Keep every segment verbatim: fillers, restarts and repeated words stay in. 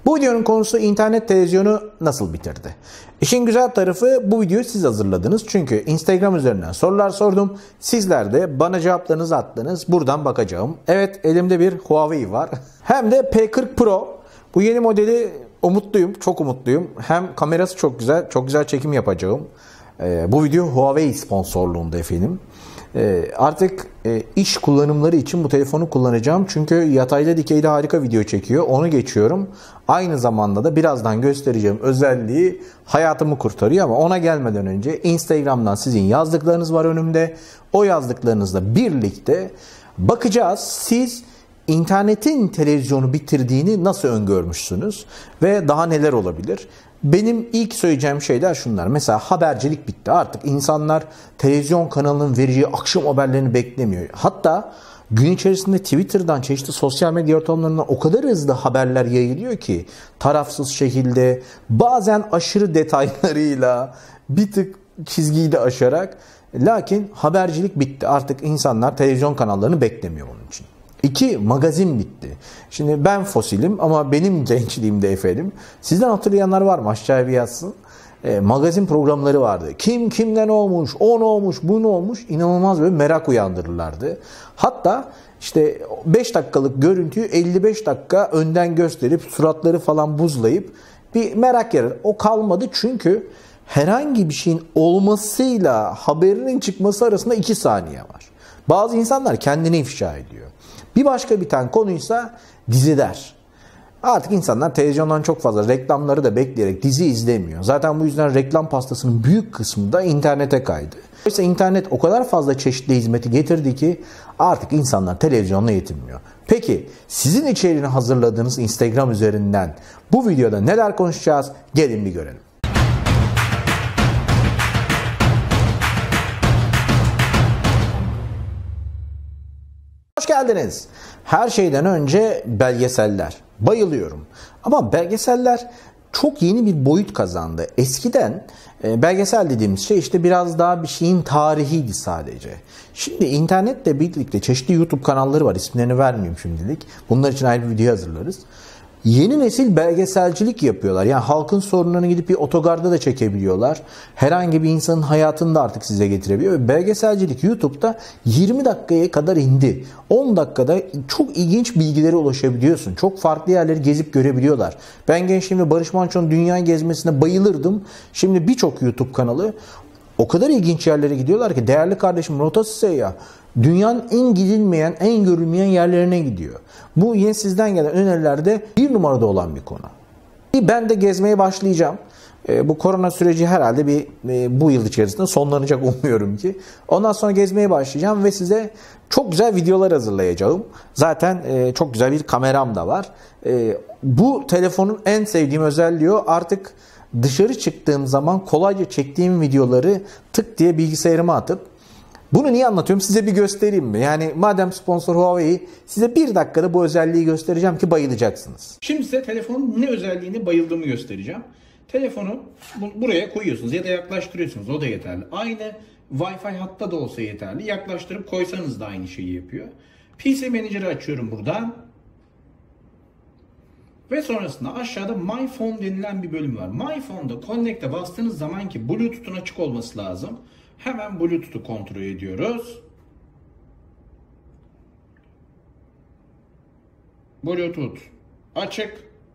Bu videonun konusu internet televizyonu nasıl bitirdi? İşin güzel tarafı bu videoyu siz hazırladınız. Çünkü Instagram üzerinden sorular sordum. Sizler de bana cevaplarınızı attınız. Buradan bakacağım. Evet, elimde bir Huawei var. Hem de P kırk Pro. Bu yeni modeli umutluyum. Çok umutluyum. Hem kamerası çok güzel. Çok güzel çekim yapacağım. Ee, bu video Huawei sponsorluğunda efendim. Ee, artık e, iş kullanımları için bu telefonu kullanacağım. Çünkü yatayda dikeyde harika video çekiyor. Onu geçiyorum. Aynı zamanda da birazdan göstereceğim özelliği hayatımı kurtarıyor. Ama ona gelmeden önce Instagram'dan sizin yazdıklarınız var önümde. O yazdıklarınızla birlikte bakacağız. Siz internetin televizyonu bitirdiğini nasıl öngörmüşsünüz? Ve daha neler olabilir? Benim ilk söyleyeceğim şeyler şunlar. Mesela habercilik bitti. Artık insanlar televizyon kanalının vereceği akşam haberlerini beklemiyor. Hatta gün içerisinde Twitter'dan, çeşitli sosyal medya ortamlarından o kadar hızlı haberler yayılıyor ki tarafsız şekilde, bazen aşırı detaylarıyla, bir tık çizgiyi de aşarak. Lakin habercilik bitti. Artık insanlar televizyon kanallarını beklemiyor onun için. İki, magazin bitti. Şimdi ben fosilim ama benim gençliğimde efendim. Sizden hatırlayanlar var mı? Aşağıya bir yazsın. E, magazin programları vardı. Kim kimden olmuş, o ne olmuş, bu ne olmuş, inanılmaz böyle merak uyandırırlardı. Hatta işte beş dakikalık görüntüyü elli beş dakika önden gösterip suratları falan buzlayıp bir merak yaratır. O kalmadı çünkü herhangi bir şeyin olmasıyla haberinin çıkması arasında iki saniye var. Bazı insanlar kendini ifşa ediyor. Bir başka bir tane konuysa diziler. Artık insanlar televizyondan çok fazla reklamları da bekleyerek dizi izlemiyor. Zaten bu yüzden reklam pastasının büyük kısmı da internete kaydı. Oysa internet o kadar fazla çeşitli hizmeti getirdi ki artık insanlar televizyonla yetinmiyor. Peki sizin içeriğini hazırladığınız Instagram üzerinden bu videoda neler konuşacağız? Gelin bir görelim. Hoş geldiniz. Her şeyden önce belgeseller. Bayılıyorum. Ama belgeseller çok yeni bir boyut kazandı. Eskiden e, belgesel dediğimiz şey işte biraz daha bir şeyin tarihiydi sadece. Şimdi internetle birlikte çeşitli YouTube kanalları var. İsimlerini vermeyeyim şimdilik. Bunlar için ayrı bir video hazırlarız. Yeni nesil belgeselcilik yapıyorlar. Yani halkın sorunlarını gidip bir otogarda da çekebiliyorlar. Herhangi bir insanın hayatını da artık size getirebiliyor. Ve belgeselcilik YouTube'da yirmi dakikaya kadar indi. on dakikada çok ilginç bilgilere ulaşabiliyorsun. Çok farklı yerleri gezip görebiliyorlar. Ben gençliğimde Barış Manço'nun dünya gezmesine bayılırdım. Şimdi birçok YouTube kanalı o kadar ilginç yerlere gidiyorlar ki değerli kardeşim rotası seyyah. Dünyanın en gidilmeyen, en görülmeyen yerlerine gidiyor. Bu yine sizden gelen önerilerde bir numarada olan bir konu. Ben de gezmeye başlayacağım. E, bu korona süreci herhalde bir e, bu yıl içerisinde sonlanacak umuyorum ki. Ondan sonra gezmeye başlayacağım ve size çok güzel videolar hazırlayacağım. Zaten e, çok güzel bir kameram da var. E, bu telefonun en sevdiğim özelliği o. Artık dışarı çıktığım zaman kolayca çektiğim videoları tık diye bilgisayarıma atıp bunu niye anlatıyorum? Size bir göstereyim mi? Yani madem sponsor Huawei, size bir dakikada bu özelliği göstereceğim ki bayılacaksınız. Şimdi size telefonun ne özelliğini bayıldığımı göstereceğim. Telefonu buraya koyuyorsunuz ya da yaklaştırıyorsunuz. O da yeterli. Aynı Wi-Fi hatta da olsa yeterli. Yaklaştırıp koysanız da aynı şeyi yapıyor. P C Manager'ı açıyorum buradan. Ve sonrasında aşağıda My Phone denilen bir bölüm var. My Phone'da Connect'e bastığınız zaman ki Bluetooth'un açık olması lazım. Hemen Bluetooth'u kontrol ediyoruz. Bluetooth açık.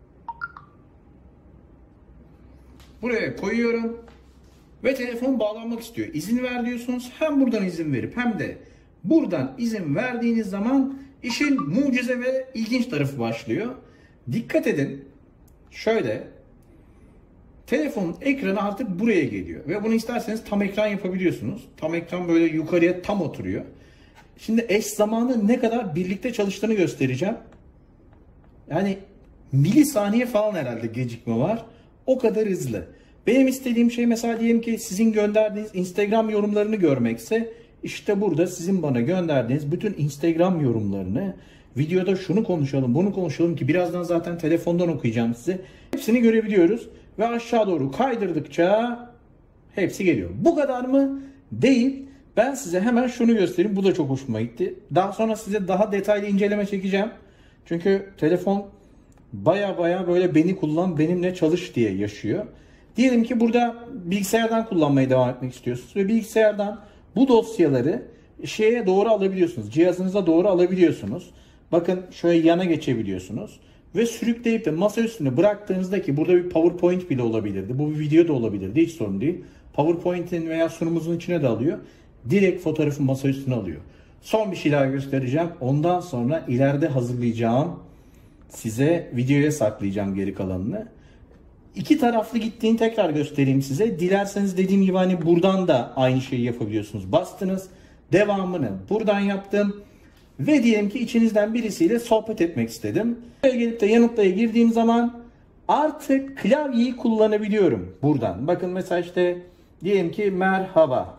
Buraya koyuyorum. Ve telefon bağlanmak istiyor. İzin ver diyorsunuz. Hem buradan izin verip hem de buradan izin verdiğiniz zaman işin mucize ve ilginç tarafı başlıyor. Dikkat edin. Şöyle. Telefonun ekranı artık buraya geliyor. Ve bunu isterseniz tam ekran yapabiliyorsunuz. Tam ekran böyle yukarıya tam oturuyor. Şimdi eş zamanlı ne kadar birlikte çalıştığını göstereceğim. Yani milisaniye falan herhalde gecikme var. O kadar hızlı. Benim istediğim şey mesela diyelim ki sizin gönderdiğiniz Instagram yorumlarını görmekse işte burada sizin bana gönderdiğiniz bütün Instagram yorumlarını videoda şunu konuşalım, bunu konuşalım ki birazdan zaten telefondan okuyacağım size. Hepsini görebiliyoruz. Ve aşağı doğru kaydırdıkça hepsi geliyor. Bu kadar mı? Değil. Ben size hemen şunu göstereyim. Bu da çok hoşuma gitti. Daha sonra size daha detaylı inceleme çekeceğim. Çünkü telefon baya baya böyle beni kullan, benimle çalış diye yaşıyor. Diyelim ki burada bilgisayardan kullanmaya devam etmek istiyorsunuz ve bilgisayardan bu dosyaları şeye doğru alabiliyorsunuz. Cihazınıza doğru alabiliyorsunuz. Bakın şöyle yana geçebiliyorsunuz. Ve sürükleyip de masa üstüne bıraktığınızda, ki burada bir PowerPoint bile olabilirdi. Bu bir video da olabilirdi. Hiç sorun değil. PowerPoint'in veya sunumumuzun içine de alıyor. Direkt fotoğrafı masa üstüne alıyor. Son bir şey daha göstereceğim. Ondan sonra ileride hazırlayacağım, size videoya saklayacağım geri kalanını. İki taraflı gittiğini tekrar göstereyim size. Dilerseniz dediğim gibi hani buradan da aynı şeyi yapabiliyorsunuz. Bastınız. Devamını buradan yaptım. Ve diyelim ki içinizden birisiyle sohbet etmek istedim. Buraya gelip de yanıtlaya girdiğim zaman artık klavyeyi kullanabiliyorum buradan. Bakın mesela işte diyelim ki merhaba.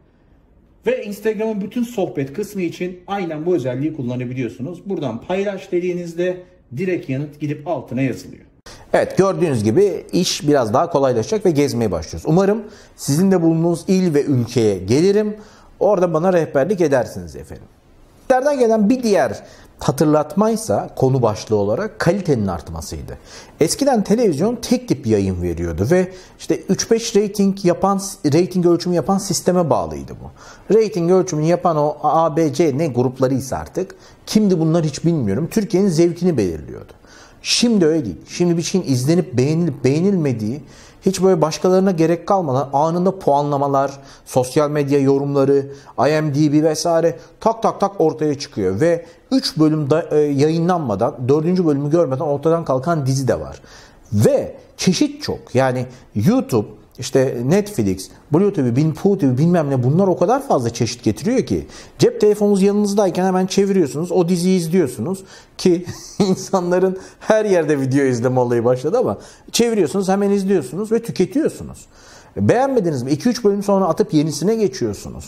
Ve Instagram'ın bütün sohbet kısmı için aynen bu özelliği kullanabiliyorsunuz. Buradan paylaş dediğinizde direkt yanıt gidip altına yazılıyor. Evet, gördüğünüz gibi iş biraz daha kolaylaşacak ve gezmeye başlıyoruz. Umarım sizin de bulunduğunuz il ve ülkeye gelirim. Orada bana rehberlik edersiniz efendim. Sizlerden gelen bir diğer hatırlatmaysa konu başlığı olarak kalitenin artmasıydı. Eskiden televizyon tek tip yayın veriyordu ve işte üç beş rating yapan, rating ölçümü yapan sisteme bağlıydı bu. Rating ölçümünü yapan o A, B, C ne gruplarıysa artık, kimdi bunlar hiç bilmiyorum, Türkiye'nin zevkini belirliyordu. Şimdi öyle değil. Şimdi bir şeyin izlenip beğenilip beğenilmediği, hiç böyle başkalarına gerek kalmadan anında puanlamalar, sosyal medya yorumları, I M D B vesaire tak tak tak ortaya çıkıyor. Ve üç bölüm da, e, yayınlanmadan, dördüncü bölümü görmeden ortadan kalkan dizi de var. Ve çeşit çok. Yani YouTube, işte Netflix, Blue T V, Binpoo T V bilmem ne, bunlar o kadar fazla çeşit getiriyor ki cep telefonunuz yanınızdayken hemen çeviriyorsunuz, o diziyi izliyorsunuz ki insanların her yerde video izleme olayı başladı ama çeviriyorsunuz, hemen izliyorsunuz ve tüketiyorsunuz. Beğenmediniz mi? iki üç bölüm sonra atıp yenisine geçiyorsunuz.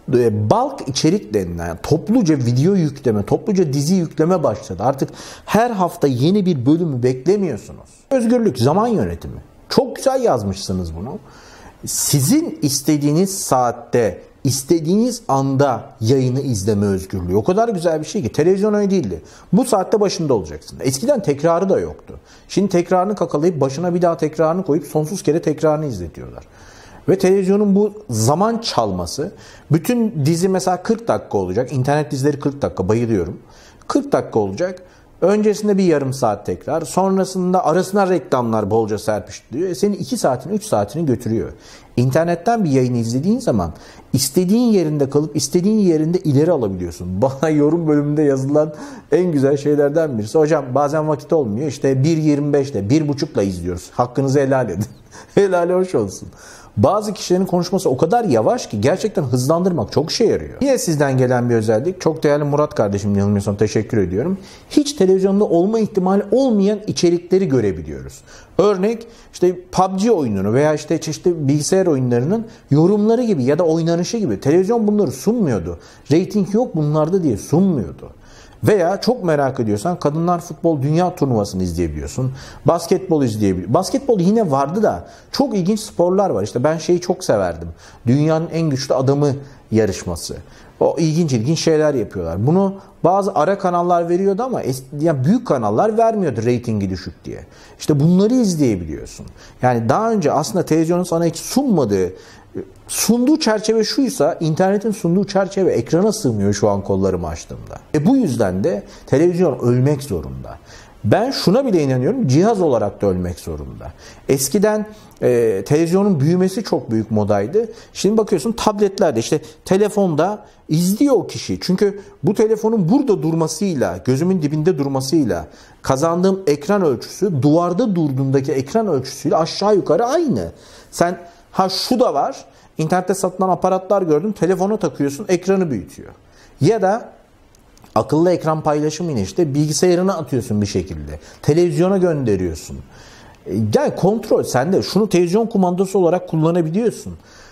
Bulk içerik denilen, yani topluca video yükleme, topluca dizi yükleme başladı. Artık her hafta yeni bir bölümü beklemiyorsunuz. Özgürlük, zaman yönetimi. Çok güzel yazmışsınız bunu. Sizin istediğiniz saatte, istediğiniz anda yayını izleme özgürlüğü. O kadar güzel bir şey ki. Televizyon öyle değildi. Bu saatte başında olacaksın. Eskiden tekrarı da yoktu. Şimdi tekrarını kakalayıp başına bir daha tekrarını koyup sonsuz kere tekrarını izletiyorlar. Ve televizyonun bu zaman çalması, bütün dizi mesela kırk dakika olacak. İnternet dizileri kırk dakika, bayılıyorum. kırk dakika olacak. Öncesinde bir yarım saat tekrar, sonrasında arasına reklamlar bolca serpiştiriyor. E senin iki saatini, üç saatini götürüyor. İnternetten bir yayını izlediğin zaman istediğin yerinde kalıp istediğin yerinde ileri alabiliyorsun. Bana yorum bölümünde yazılan en güzel şeylerden birisi. Hocam bazen vakit olmuyor. İşte bir yirmi beşte, bir buçukla izliyoruz. Hakkınızı helal edin. Helal hoş olsun. Bazı kişilerin konuşması o kadar yavaş ki gerçekten hızlandırmak çok işe yarıyor. Yine sizden gelen bir özellik. Çok değerli Murat kardeşim, yanılmıyorsam teşekkür ediyorum. Hiç televizyonda olma ihtimali olmayan içerikleri görebiliyoruz. Örnek işte P U B G oyununu veya işte çeşitli bilgisayar oyunlarının yorumları gibi ya da oynanışı gibi. Televizyon bunları sunmuyordu. Rating yok bunlarda diye sunmuyordu. Veya çok merak ediyorsan kadınlar futbol dünya turnuvasını izleyebiliyorsun. Basketbol izleyebiliyorsun. Basketbol yine vardı da çok ilginç sporlar var. İşte ben şeyi çok severdim. Dünyanın en güçlü adamı yarışması. O ilginç ilginç şeyler yapıyorlar. Bunu bazı ara kanallar veriyordu ama yani büyük kanallar vermiyordu reytingi düşük diye. İşte bunları izleyebiliyorsun. Yani daha önce aslında televizyonun sana hiç sunmadığı, sunduğu çerçeve şuysa, internetin sunduğu çerçeve ekrana sığmıyor şu an kollarımı açtığımda. E bu yüzden de televizyon ölmek zorunda. Ben şuna bile inanıyorum, cihaz olarak da ölmek zorunda. Eskiden e, televizyonun büyümesi çok büyük modaydı. Şimdi bakıyorsun tabletlerde, işte telefonda izliyor o kişi. Çünkü bu telefonun burada durmasıyla, gözümün dibinde durmasıyla kazandığım ekran ölçüsü duvarda durduğundaki ekran ölçüsüyle aşağı yukarı aynı. Sen ha şu da var, internette satılan aparatlar gördüm, telefona takıyorsun, ekranı büyütüyor. Ya da akıllı ekran paylaşımı, işte bilgisayarına atıyorsun bir şekilde. Televizyona gönderiyorsun. Yani kontrol sende. Şunu televizyon kumandası olarak kullanabiliyorsun.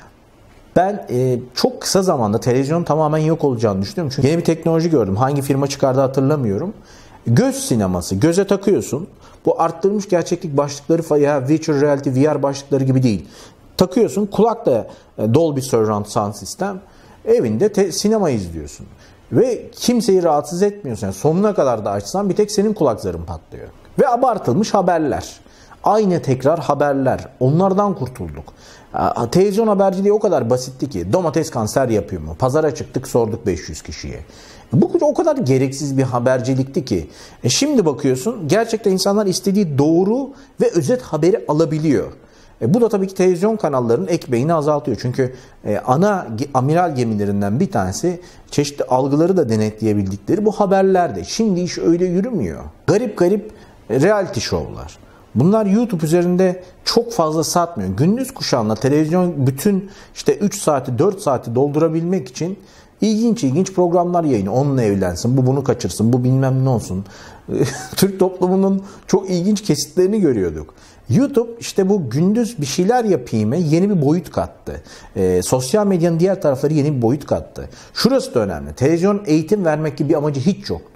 Ben e, çok kısa zamanda televizyonun tamamen yok olacağını düşünüyorum. Çünkü yeni bir teknoloji gördüm. Hangi firma çıkardı hatırlamıyorum. Göz sineması. Göze takıyorsun. Bu arttırılmış gerçeklik başlıkları ya virtual reality V R başlıkları gibi değil. Takıyorsun. Kulakla Dolby Surround Sound System. Evinde te- sinema izliyorsun. Ve kimseyi rahatsız etmiyorsun. Yani sonuna kadar da açsan bir tek senin kulak zarın patlıyor. Ve abartılmış haberler. Aynı tekrar haberler. Onlardan kurtulduk. Televizyon haberciliği o kadar basitti ki domates kanser yapıyor mu? Pazara çıktık sorduk beş yüz kişiye. Bu o kadar gereksiz bir habercilikti ki. E şimdi bakıyorsun gerçekten insanlar istediği doğru ve özet haberi alabiliyor. E bu da tabii ki televizyon kanallarının ekmeğini azaltıyor. Çünkü e, ana amiral gemilerinden bir tanesi çeşitli algıları da denetleyebildikleri bu haberlerde. Şimdi iş öyle yürümüyor. Garip garip reality show'lar. Bunlar YouTube üzerinde çok fazla satmıyor. Gündüz kuşağında televizyon bütün işte üç saati dört saati doldurabilmek için ilginç ilginç programlar yayını. Onunla evlensin, bu bunu kaçırsın, bu bilmem ne olsun. Türk toplumunun çok ilginç kesitlerini görüyorduk. YouTube işte bu gündüz bir şeyler yapayım'a yeni bir boyut kattı. E, sosyal medyanın diğer tarafları yeni bir boyut kattı. Şurası da önemli. Televizyon eğitim vermek gibi bir amacı hiç yoktu.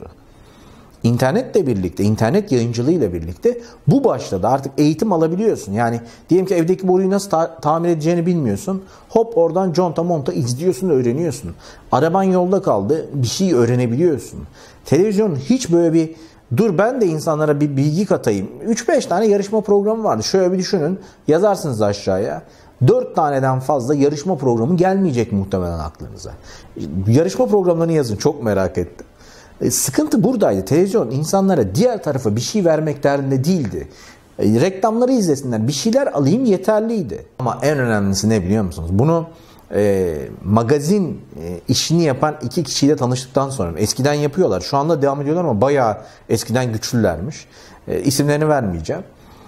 İnternetle birlikte, internet yayıncılığıyla birlikte bu başladı. Artık eğitim alabiliyorsun. Yani diyelim ki evdeki boruyu nasıl ta- tamir edeceğini bilmiyorsun. Hop oradan conta monta izliyorsun, öğreniyorsun. Araban yolda kaldı, bir şey öğrenebiliyorsun. Televizyon hiç böyle bir dur ben de insanlara bir bilgi katayım. üç beş tane yarışma programı vardı. Şöyle bir düşünün. Yazarsınız aşağıya. dört taneden fazla yarışma programı gelmeyecek muhtemelen aklınıza. Yarışma programlarını yazın. Çok merak ettim. E, sıkıntı buradaydı. Televizyon insanlara diğer tarafa bir şey vermek derdinde değildi. E, reklamları izlesinler. Bir şeyler alayım yeterliydi. Ama en önemlisi ne biliyor musunuz? Bunu e, magazin e, işini yapan iki kişiyle tanıştıktan sonra. Eskiden yapıyorlar. Şu anda devam ediyorlar ama bayağı eskiden güçlülermiş. E, isimlerini vermeyeceğim.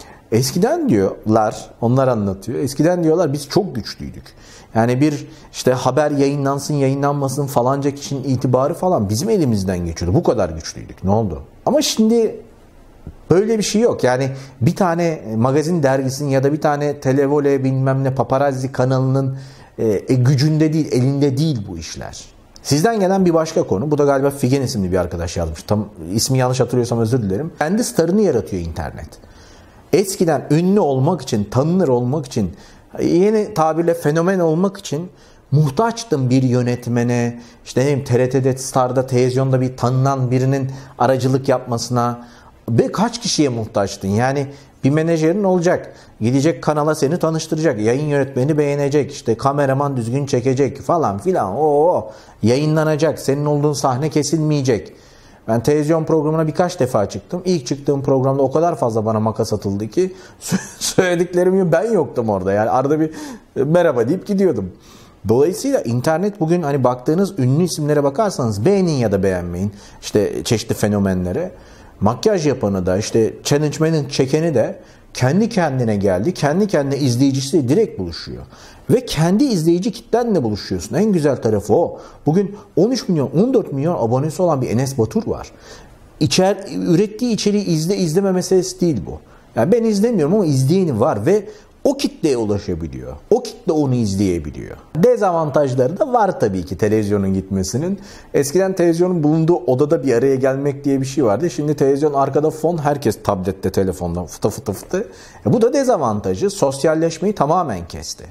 Eskiden diyorlar, onlar anlatıyor. Eskiden diyorlar biz çok güçlüydük. Yani bir işte haber yayınlansın yayınlanmasın falanca kişinin itibarı falan bizim elimizden geçiyordu. Bu kadar güçlüydük. Ne oldu? Ama şimdi böyle bir şey yok. Yani bir tane magazin dergisinin ya da bir tane televole bilmem ne paparazzi kanalının e, gücünde değil, elinde değil bu işler. Sizden gelen bir başka konu. Bu da galiba Figen isimli bir arkadaş yazmış. Tam ismi yanlış hatırlıyorsam özür dilerim. Kendi starını yaratıyor internet. Eskiden ünlü olmak için, tanınır olmak için, yeni tabirle fenomen olmak için muhtaçtım bir yönetmene, işte ne bileyim T R T'de, Star'da, televizyonda bir tanınan birinin aracılık yapmasına ve kaç kişiye muhtaçtın? Yani bir menajerin olacak, gidecek kanala seni tanıştıracak, yayın yönetmeni beğenecek, işte kameraman düzgün çekecek falan filan, o yayınlanacak, senin olduğun sahne kesilmeyecek. Ben televizyon programına birkaç defa çıktım. İlk çıktığım programda o kadar fazla bana makas atıldı ki söylediklerim ben yoktum orada. Yani arada bir merhaba deyip gidiyordum. Dolayısıyla internet bugün hani baktığınız ünlü isimlere bakarsanız beğenin ya da beğenmeyin. İşte çeşitli fenomenlere. Makyaj yapanı da işte challenge'menin çekeni de kendi kendine geldi. Kendi kendine izleyicisiyle direkt buluşuyor. Ve kendi izleyici kitlenle buluşuyorsun. En güzel tarafı o. Bugün on üç milyon, on dört milyon abonesi olan bir Enes Batur var. İçer, ürettiği içeriği izle izleme meselesi değil bu. Yani ben izlemiyorum ama izleyeni var ve o kitleye ulaşabiliyor. O kitle onu izleyebiliyor. Dezavantajları da var tabii ki televizyonun gitmesinin. Eskiden televizyonun bulunduğu odada bir araya gelmek diye bir şey vardı. Şimdi televizyon arkada fon, herkes tablette, telefonda fıtı fıtı fıtı. E bu da dezavantajı. Sosyalleşmeyi tamamen kesti.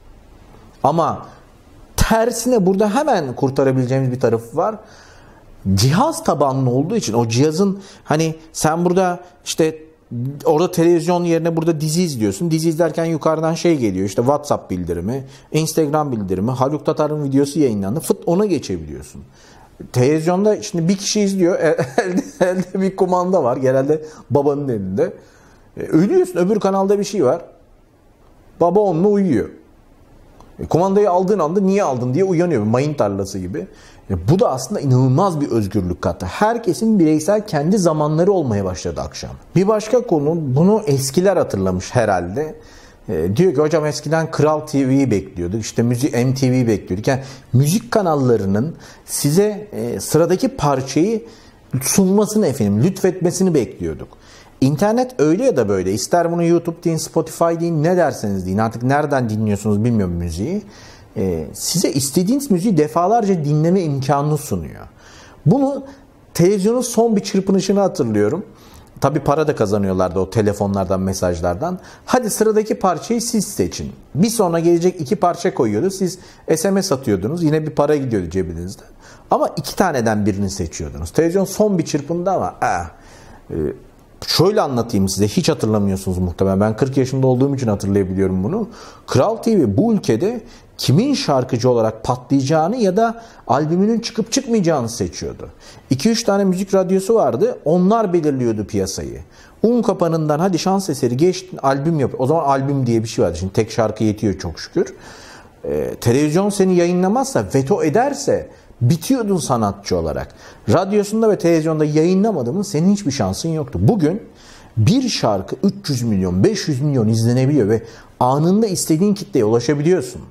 Ama tersine burada hemen kurtarabileceğimiz bir tarafı var. Cihaz tabanlı olduğu için o cihazın hani sen burada işte orada televizyon yerine burada dizi izliyorsun. Dizi izlerken yukarıdan şey geliyor işte WhatsApp bildirimi, Instagram bildirimi, Haluk Tatar'ın videosu yayınlandı. Fıt ona geçebiliyorsun. Televizyonda şimdi bir kişi izliyor. Elde, elde bir kumanda var. Genelde babanın elinde. E, ölüyorsun. Öbür kanalda bir şey var. Baba onunla uyuyor. E, kumandayı aldığın anda niye aldın diye uyanıyor. Mayın tarlası gibi. E, bu da aslında inanılmaz bir özgürlük kattı. Herkesin bireysel kendi zamanları olmaya başladı akşam. Bir başka konu, bunu eskiler hatırlamış herhalde. E, diyor ki hocam eskiden Kral T V'yi bekliyorduk. İşte müzik M T V'yi bekliyorduk. Yani müzik kanallarının size e, sıradaki parçayı sunmasını efendim, lütfetmesini bekliyorduk. İnternet öyle ya da böyle. İster bunu YouTube deyin, Spotify deyin, ne derseniz deyin. Artık nereden dinliyorsunuz bilmiyorum müziği. Ee, size istediğiniz müziği defalarca dinleme imkanını sunuyor. Bunu televizyonun son bir çırpınışını hatırlıyorum. Tabii para da kazanıyorlardı o telefonlardan, mesajlardan. Hadi sıradaki parçayı siz seçin. Bir sonra gelecek iki parça koyuyordu. Siz S M S atıyordunuz. Yine bir para gidiyordu cebinizde. Ama iki taneden birini seçiyordunuz. Televizyon son bir çırpındı ama eh, Şöyle anlatayım size, hiç hatırlamıyorsunuz muhtemelen. Ben kırk yaşında olduğum için hatırlayabiliyorum bunu. Kral T V bu ülkede kimin şarkıcı olarak patlayacağını ya da albümünün çıkıp çıkmayacağını seçiyordu. iki üç tane müzik radyosu vardı. Onlar belirliyordu piyasayı. Un kapanından hadi şans eseri geçtin, albüm yap. O zaman albüm diye bir şey vardı. Şimdi tek şarkı yetiyor çok şükür. Ee, televizyon seni yayınlamazsa, veto ederse bitiyordun sanatçı olarak. Radyosunda ve televizyonda yayınlamadın mı senin hiçbir şansın yoktu. Bugün bir şarkı üç yüz milyon, beş yüz milyon izlenebiliyor ve anında istediğin kitleye ulaşabiliyorsun.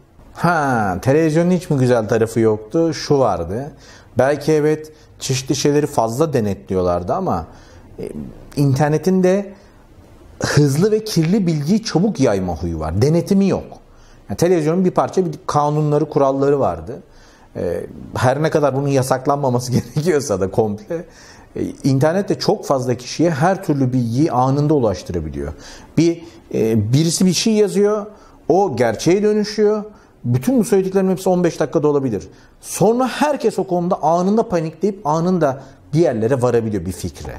Ha, televizyonun hiç mi güzel tarafı yoktu? Şu vardı. Belki evet çeşitli şeyleri fazla denetliyorlardı ama e, internetin de hızlı ve kirli bilgiyi çabuk yayma huyu var. Denetimi yok. Yani televizyonun bir parça bir kanunları, kuralları vardı. E, her ne kadar bunun yasaklanmaması gerekiyorsa da komple e, internet de çok fazla kişiye her türlü bilgiyi anında ulaştırabiliyor. Bir e, birisi bir şey yazıyor, o gerçeğe dönüşüyor. Bütün bu söylediklerim hepsi on beş dakikada olabilir. Sonra herkes o konuda anında panikleyip anında bir yerlere varabiliyor, bir fikre.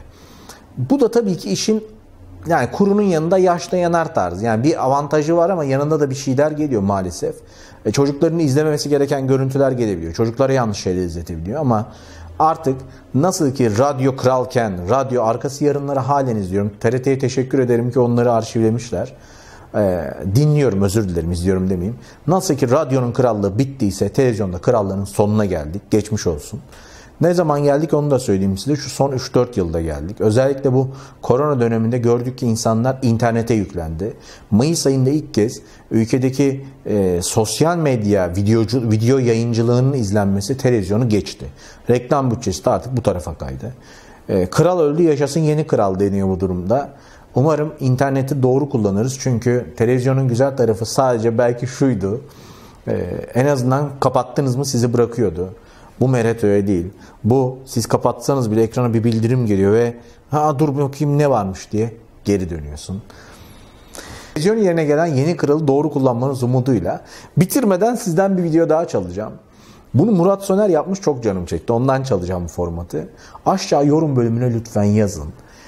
Bu da tabii ki işin yani kurunun yanında yaşta yanar tarzı. Yani bir avantajı var ama yanında da bir şeyler geliyor maalesef. E, çocukların izlememesi gereken görüntüler gelebiliyor. Çocuklara yanlış şeyler izletebiliyor ama artık nasıl ki radyo kralken radyo arkası yarınları halen izliyorum. T R T'ye teşekkür ederim ki onları arşivlemişler. Ee, dinliyorum, özür dilerim, izliyorum demeyeyim. Nasıl ki radyonun krallığı bittiyse televizyonda krallığının sonuna geldik. Geçmiş olsun. Ne zaman geldik onu da söyleyeyim size. Şu son üç dört yılda geldik. Özellikle bu korona döneminde gördük ki insanlar internete yüklendi. Mayıs ayında ilk kez ülkedeki e, sosyal medya videocu, video yayıncılığının izlenmesi televizyonu geçti. Reklam bütçesi de artık bu tarafa kaydı. E, kral öldü, yaşasın yeni kral deniyor bu durumda. Umarım interneti doğru kullanırız. Çünkü televizyonun güzel tarafı sadece belki şuydu. Ee, en azından kapattınız mı sizi bırakıyordu. Bu Meret öyle değil. Bu siz kapatsanız bile ekrana bir bildirim geliyor ve ha dur bakayım ne varmış diye geri dönüyorsun. Televizyon yerine gelen yeni kralı doğru kullanmanız umuduyla bitirmeden sizden bir video daha çalacağım. Bunu Murat Soner yapmış, çok canım çekti. Ondan çalacağım bu formatı. Aşağı yorum bölümüne lütfen yazın.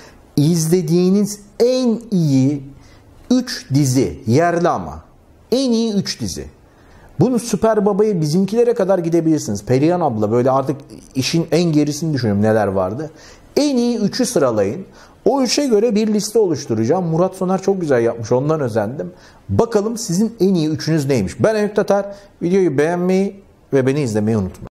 İzlediğiniz en iyi üç dizi, yerli ama en iyi üç dizi. Bunu Süper Baba'ya, Bizimkilere kadar gidebilirsiniz. Perihan abla, böyle artık işin en gerisini düşünüyorum neler vardı. En iyi üçü sıralayın. O üçe göre bir liste oluşturacağım. Murat Soner çok güzel yapmış, ondan özendim. Bakalım sizin en iyi üçünüz neymiş? Ben Eyüp Tatar. Videoyu beğenmeyi ve beni izlemeyi unutmayın.